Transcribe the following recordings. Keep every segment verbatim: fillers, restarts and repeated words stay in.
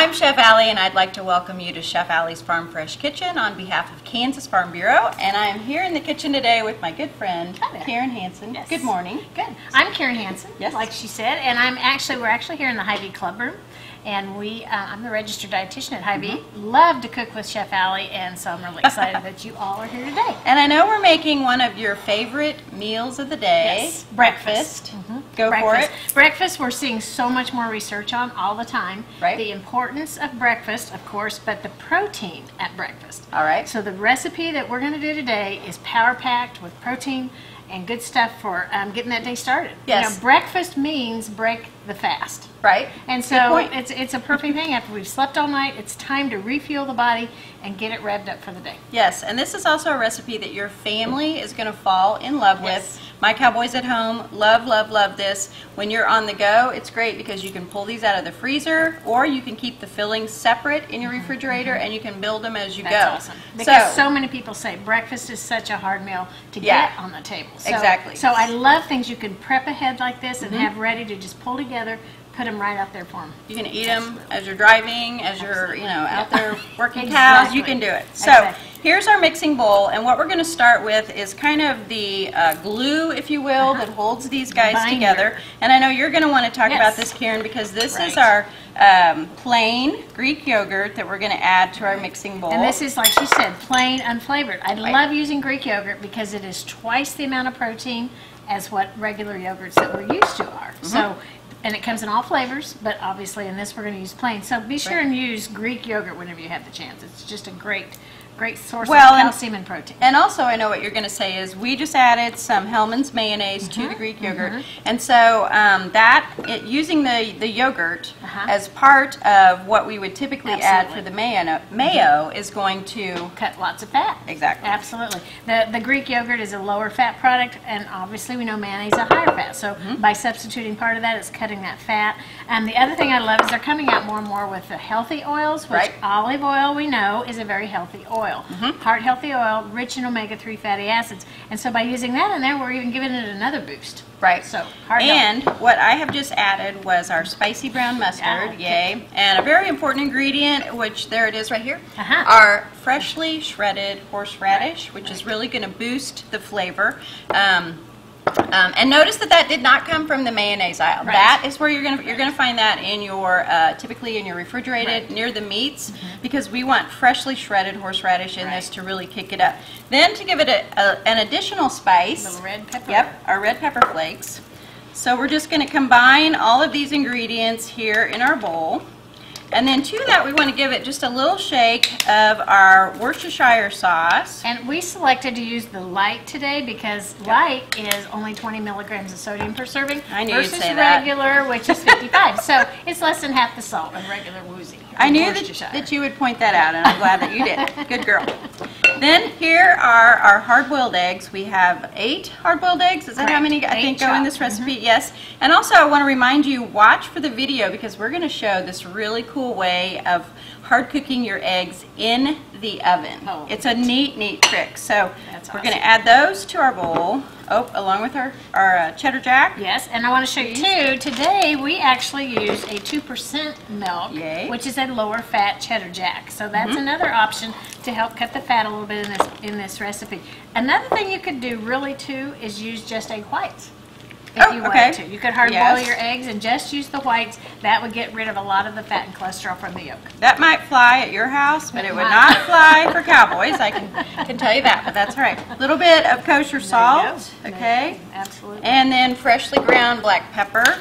I'm Chef Allie, and I'd like to welcome you to Chef Allie's Farm Fresh Kitchen on behalf of Kansas Farm Bureau. And I'm here in the kitchen today with my good friend, Karen Hansen. Yes. Good morning. Good. I'm Karen Hansen, Yes. like she said, and I'm actually we're actually here in the Hy-Vee Club Room, and we uh, I'm the registered dietitian at Hy-Vee. Mm-hmm. Love to cook with Chef Allie, and so I'm really excited that you all are here today. And I know we're making one of your favorite meals of the day. Yes. Breakfast. Mm-hmm. Go breakfast. for it. Breakfast we're seeing so much more research on all the time. Right. The importance of breakfast, of course, but the protein at breakfast. All right. So the recipe that we're going to do today is power-packed with protein and good stuff for um, getting that day started. Yes. You know, breakfast means break the fast. Right. And Good so point. it's it's a perfect thing. After we've slept all night, it's time to refuel the body and get it revved up for the day. Yes, and this is also a recipe that your family is going to fall in love Yes. with. My cowboys at home love, love, love this. When you're on the go, it's great because you can pull these out of the freezer, or you can keep the fillings separate in your refrigerator, and you can build them as you That's go. awesome. Because so, So, many people say breakfast is such a hard meal to Yeah. get on the table. So, Exactly. So I love things you can prep ahead like this and have ready to just pull together, put them right out there for them. you can eat them as you're driving, as you're, you know, out there working Exactly. cows, you can do it. So Exactly. here's our mixing bowl, and what we're going to start with is kind of the uh, glue, if you will, Uh-huh. that holds these guys Binder. together. And I know you're going to want to talk Yes. about this, Karen, because this is Right. our um, plain Greek yogurt that we're going to add to our mixing bowl. And this is, like she said, plain, unflavored. I Right. love using Greek yogurt because it is twice the amount of protein as what regular yogurts that we're used to are. Mm-hmm. So, and it comes in all flavors, but obviously in this we're going to use plain. So be sure Right. and use Greek yogurt whenever you have the chance. It's just a great, great source Well, of and- calcium and protein. And also, I know what you're going to say is we just added some Hellmann's mayonnaise to the Greek yogurt, and so um, that it, using the the yogurt Uh-huh. as part of what we would typically add Absolutely. for the mayo mayo is going to Cut lots of fat. Exactly. Absolutely. The the Greek yogurt is a lower fat product, and obviously we know mayonnaise is a higher fat. So Mm-hmm. by substituting part of that, it's cutting that fat. And the other thing I love is they're coming out more and more with the healthy oils, which Right. olive oil we know is a very healthy oil. Mm-hmm. Heart healthy oil, rich in omega three fatty acids. And so by using that in there, we're even giving it another boost. right. So heart And healthy. what I have just added was our spicy brown mustard, Yeah. yay, and a very important ingredient, which there it is right here, Uh-huh. our freshly shredded horseradish, which is really going to boost the flavor. Um, Um, and notice that that did not come from the mayonnaise aisle. Right. That is where you're gonna you're gonna find that in your uh, typically in your refrigerated Right. near the meats, because we want freshly shredded horseradish in this Right. to really kick it up. Then to give it a, a, an additional spice, Little red pepper. yep, our red pepper flakes. So we're just going to combine all of these ingredients here in our bowl. And then to that, we want to give it just a little shake of our Worcestershire sauce. And we selected to use the light today because light is only twenty milligrams of sodium per serving I knew you'd versus say that. regular, which is fifty-five. So it's less than half the salt of regular woozy. I knew that, Worcestershire. that you would point that out, and I'm glad that you did. Good girl. Then here are our hard-boiled eggs. We have eight hard-boiled eggs. Is that how Correct. many I Eight think go in chopped. this recipe? Yes. And also I want to remind you, watch for the video, because we're going to show this really cool way of hard cooking your eggs in the oven. Oh. It's a neat, neat trick. So That's we're awesome. going to add those to our bowl, oh, along with our, our uh, cheddar jack. Yes, and I want to show you too, today we actually use a two percent milk, Yay. which is a lower fat cheddar jack. So that's another option to help cut the fat a little bit in this in this recipe. Another thing you could do really too is use just egg whites. If Oh, you okay. wanted to. You could hard boil Yes. your eggs and just use the whites. That would get rid of a lot of the fat and cholesterol from the yolk. That might fly at your house, but It it would might. not fly for cowboys. I can, can tell you that, but that's all right. A little bit of kosher salt, okay? Absolutely. And then freshly ground black pepper.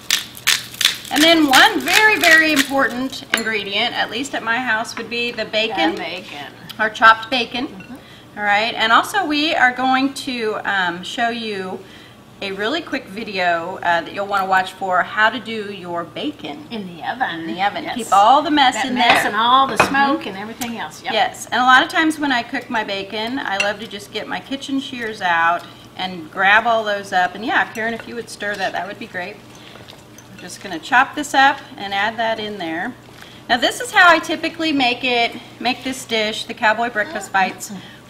And then one very, very important ingredient, at least at my house, would be the bacon, And bacon. our chopped bacon. All right, and also we are going to um, show you a really quick video uh, that you'll want to watch for how to do your bacon In the oven. in the oven. Yes. Keep all the mess that in mess there. and all the smoke and everything else. Yep. Yes, and a lot of times when I cook my bacon, I love to just get my kitchen shears out and grab all those up. And yeah, Karen, if you would stir that, that would be great. I'm just going to chop this up and add that in there. Now this is how I typically make it, make this dish, the Cowboy Breakfast Bites,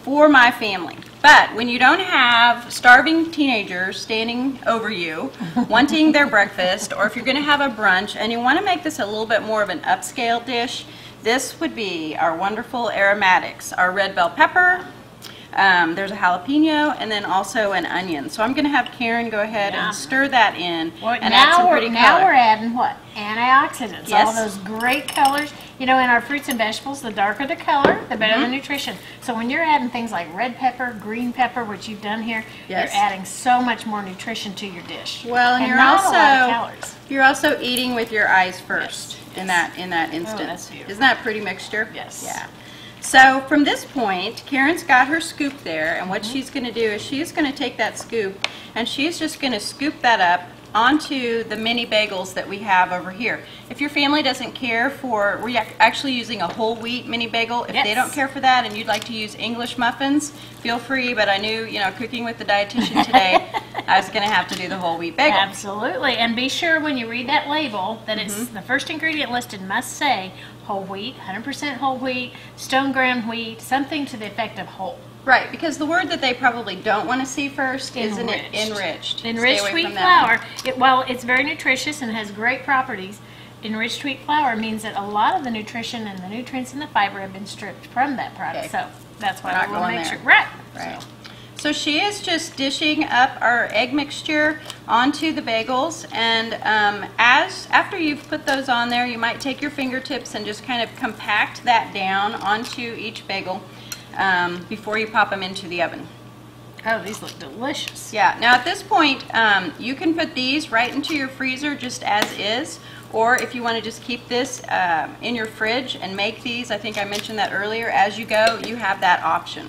for my family. But when you don't have starving teenagers standing over you wanting their breakfast, or if you're going to have a brunch and you want to make this a little bit more of an upscale dish, this would be our wonderful aromatics, our red bell pepper, um, there's a jalapeno, and then also an onion. So I'm going to have Karen go ahead Yeah. and stir that in Well, and now add some we're, pretty now color. we're adding what? Antioxidants. Yes. All those great colors. You know, in our fruits and vegetables, the darker the color, the better the nutrition. So when you're adding things like red pepper, green pepper, which you've done here, Yes. you're adding so much more nutrition to your dish. Well, and, you're not a lot of also calories. you're also eating with your eyes first Yes, in yes. that in that instance. that's beautiful. Isn't that a pretty mixture? Yes. Yeah. So from this point, Karen's got her scoop there, and what Mm-hmm. she's going to do is she's going to take that scoop and she's just going to scoop that up onto the mini bagels that we have over here. If your family doesn't care for, we're ac- actually using a whole wheat mini bagel. If they Yes. don't care for that and you'd like to use English muffins, feel free, but I knew, you know, cooking with the dietitian today, I was going to have to do the whole wheat bagel. Absolutely. And be sure when you read that label that it's Mm-hmm. the first ingredient listed must say whole wheat, one hundred percent whole wheat, stone ground wheat, something to the effect of whole. Right, because the word that they probably don't want to see first is in it enriched. Enriched Stay away wheat from that one. flour, it, while it's very nutritious and has great properties, enriched wheat flour means that a lot of the nutrition and the nutrients and the fiber have been stripped from that product. Okay. So that's why We're not we want to going make there. sure. Right. Right. So, So she is just dishing up our egg mixture onto the bagels, and um, as after you've put those on there, you might take your fingertips and just kind of compact that down onto each bagel um, before you pop them into the oven. oh, these look delicious. Yeah, now at this point, um, you can put these right into your freezer just as is, or if you want to just keep this uh, in your fridge and make these, I think I mentioned that earlier, as you go, you have that option.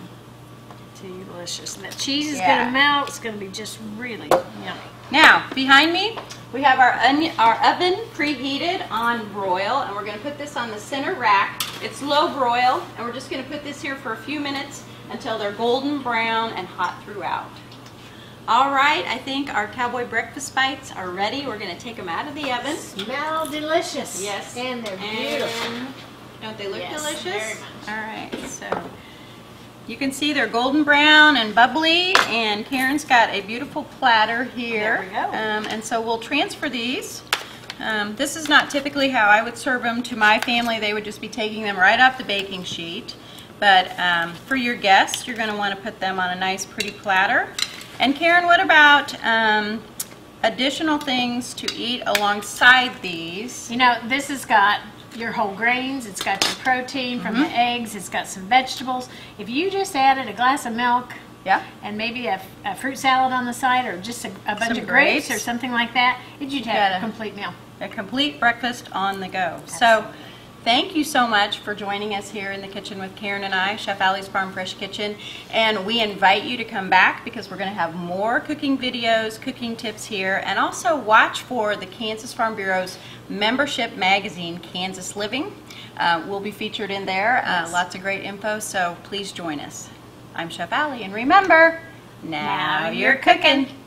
Delicious. And that cheese is Yeah. going to melt. It's going to be just really yummy. Now, behind me, we have our, onion, our oven preheated on broil, and we're going to put this on the center rack. It's low broil, and we're just going to put this here for a few minutes until they're golden brown and hot throughout. All right, I think our cowboy breakfast bites are ready. We're going to take them out of the oven. Smell delicious. Yes. And they're beautiful. And don't they look Yes, delicious? very much. All right, so you can see they're golden brown and bubbly, and Karen's got a beautiful platter here. There we go. Um, and so we'll transfer these. Um, this is not typically how I would serve them to my family. They would just be taking them right off the baking sheet. But um, for your guests, you're going to want to put them on a nice pretty platter. And Karen, what about um, additional things to eat alongside these? You know, this has got your whole grains, it's got your protein from Mm-hmm. the eggs, it's got some vegetables. If you just added a glass of milk Yeah. and maybe a, a fruit salad on the side, or just a, a bunch Some of grapes, grapes. or something like that, you'd got have a- a complete meal. A complete breakfast on the go. So thank you so much for joining us here in the kitchen with Karen and I, Chef Allie's Farm Fresh Kitchen. And we invite you to come back because we're going to have more cooking videos, cooking tips here, and also watch for the Kansas Farm Bureau's membership magazine, Kansas Living. Uh, we'll be featured in there. Uh, lots of great info, so please join us. I'm Chef Allie, and remember, now, Now you're you're cooking. cooking.